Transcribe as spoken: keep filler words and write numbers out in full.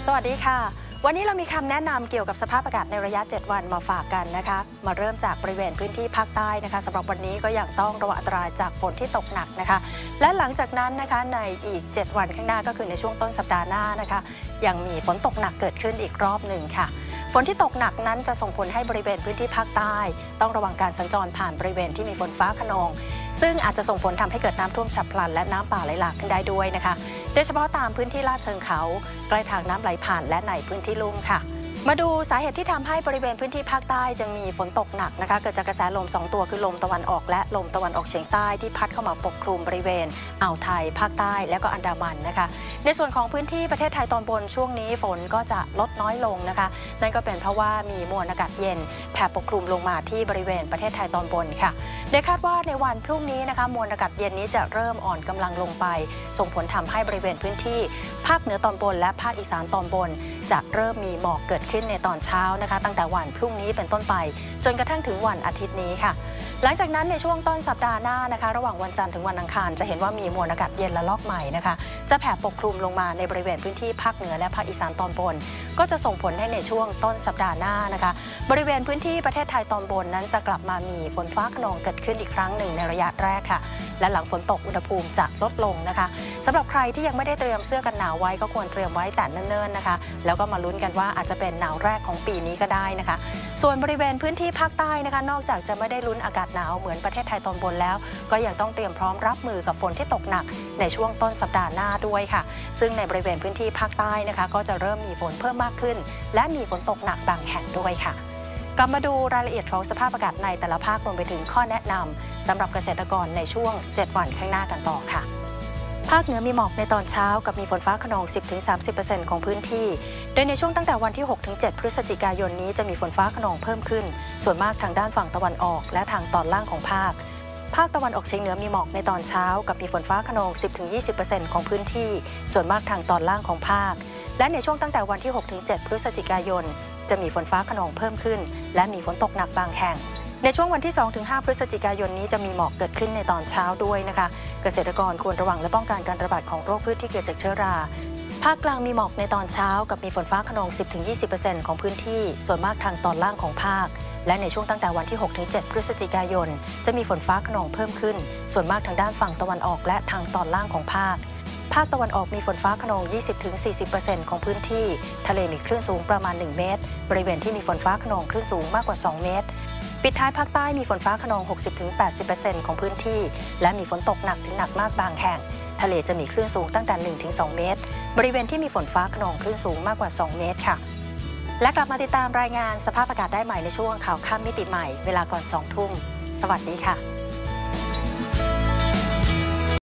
สวัสดีค่ะวันนี้เรามีคำแนะนำเกี่ยวกับสภาพอากาศในระยะเจ็ดวันมาฝากกันนะคะมาเริ่มจากบริเวณพื้นที่ภาคใต้นะคะสำหรับวันนี้ก็ยังต้องระวังอันตรายจากฝนที่ตกหนักนะคะและหลังจากนั้นนะคะในอีกเจ็ดวันข้างหน้าก็คือในช่วงต้นสัปดาห์หน้านะคะยังมีฝนตกหนักเกิดขึ้นอีกรอบหนึ่งค่ะฝนที่ตกหนักนั้นจะส่งผลให้บริเวณพื้นที่ภาคใต้ต้องระวังการสัญจรผ่านบริเวณที่มีฝนฟ้าคะนองซึ่งอาจจะส่งผลทำให้เกิดน้ำท่วมฉับพลันและน้ำป่าไหลหลากขึ้นได้ด้วยนะคะโดยเฉพาะตามพื้นที่ลาดเชิงเขาใกล้ทางน้ำไหลผ่านและในพื้นที่ลุ่มค่ะมาดูสาเหตุที่ทำให้บริเวณพื้นที่ภาคใต้ยังมีฝนตกหนักนะคะเกิดจากกระแสลมสองตัวคือลมตะวันออกและลมตะวันออกเฉียงใต้ที่พัดเข้ามาปกคลุมบริเวณอ่าวไทยภาคใต้และก็อันดามันนะคะในส่วนของพื้นที่ประเทศไทยตอนบนช่วงนี้ฝนก็จะลดน้อยลงนะคะนั่นก็เป็นเพราะว่ามีมวลอากาศเย็นแผ่ปกคลุมลงมาที่บริเวณประเทศไทยตอนบนค่ะโดยคาดว่าในวันพรุ่งนี้นะคะมวลอากาศเย็นนี้จะเริ่มอ่อนกำลังลงไปส่งผลทำให้บริเวณพื้นที่ภาคเหนือตอนบนและภาคอีสานตอนบนจะเริ่มมีหมอกเกิดขึ้นในตอนเช้านะคะตั้งแต่วันพรุ่งนี้เป็นต้นไปจนกระทั่งถึงวันอาทิตย์นี้ค่ะหลังจากนั้นในช่วงต้นสัปดาห์หน้านะคะระหว่างวันจันทร์ถึงวันอังคารจะเห็นว่ามีมวลอากาศเย็นและลอกใหม่นะคะจะแผ่ปกคลุมลงมาในบริเวณพื้นที่ภาคเหนือและภาคอีสานตอนบนก็จะส่งผลให้ในช่วงต้นสัปดาห์หน้านะคะบริเวณพื้นที่ประเทศไทยตอนบนนั้นจะกลับมามีฝนฟ้าคะนองเกิดขึ้นอีกครั้งหนึ่งในระยะแรกค่ะและหลังฝนตกอุณหภูมิจะลดลงนะคะสำหรับใครที่ยังไม่ได้เตรียมเสื้อกันหนาวไว้ก็ควรเตรียมไว้แต่เนิ่นๆนะคะแล้วก็มาลุ้นกันว่าอาจจะเป็นหนาวแรกของปีนี้ก็ได้นะคะส่วนบริเวณพื้นที่ภาคใต้นะคะนอกจากจะไม่ได้ลุ้นอากาศหนาวเหมือนประเทศไทยตอนบนแล้วก็ยังต้องเตรียมพร้อมรับมือกับฝนที่ตกหนักในช่วงต้นสัปดาห์หน้าด้วยค่ะซึ่งในบริเวณพื้นที่ภาคใต้นะคะก็จะเริ่มมีฝนเพิ่มมากขึ้นและมีฝนตกหนักบางแห่งด้วยค่ะกลับมาดูรายละเอียดของสภาพอากาศในแต่ละภาครวมไปถึงข้อแนะนำสำหรับเกษตรกรในช่วงเจ็ดวันข้างหน้ากันต่อค่ะภาคเหนือมีหมอกในตอนเช้ากับมีฝนฟ้าคะนอง สิบถึงสามสิบเปอร์เซ็นต์ ของพื้นที่โดยในช่วงตั้งแต่วันที่ หกถึงเจ็ด พฤศจิกายนนี้จะมีฝนฟ้าคะนองเพิ่มขึ้นส่วนมากทางด้านฝั่งตะวันออกและทางตอนล่างของภาคภาคตะวันออกเฉียงเหนือมีหมอกในตอนเช้ากับมีฝนฟ้าคะนอง สิบถึงยี่สิบเปอร์เซ็นต์ ของพื้นที่ส่วนมากทางตอนล่างของภาคและในช่วงตั้งแต่วันที่ หกถึงเจ็ด พฤศจิกายนจะมีฝนฟ้าคะนองเพิ่มขึ้นและมีฝนตกหนักบางแห่งในช่วงวันที่ สองถึงห้า พฤศจิกายนนี้จะมีหมอกเกิดขึ้นในตอนเช้าด้วยนะคะเกษตรกรควรระวังและป้องกันการระบาดของโรคพืชที่เกิดจากเชื้อราภาคกลางมีหมอกในตอนเช้ากับมีฝนฟ้าคะนอง สิบถึงยี่สิบเปอร์เซ็นต์ ของพื้นที่ส่วนมากทางตอนล่างของภาคและในช่วงตั้งแต่วันที่ หกถึงเจ็ด พฤศจิกายนจะมีฝนฟ้าคะนองเพิ่มขึ้นส่วนมากทางด้านฝั่งตะวันออกและทางตอนล่างของภาคภาคตะวันออกมีฝนฟ้าคะนอง ยี่สิบถึงสี่สิบเปอร์เซ็นต์ ของพื้นที่ทะเลมีคลื่นสูงประมาณหนึ่งเมตรบริเวณที่มีฝนฟ้าคะนองคลื่นสูงมากกว่าสองเมตรปิดท้ายภาคใต้มีฝนฟ้าคะนอง หกสิบถึงแปดสิบเปอร์เซ็นต์ ของพื้นที่และมีฝนตกหนักถึงหนักมากบางแห่งทะเลจะมีคลื่นสูงตั้งแต่ หนึ่งถึงสอง เมตรบริเวณที่มีฝนฟ้าคะนองคลื่นสูงมากกว่าสองเมตรค่ะและกลับมาติดตามรายงานสภาพอากาศได้ใหม่ในช่วงข่าวค่ำมิติใหม่เวลาก่อนสองทุ่มสวัสดีค่ะ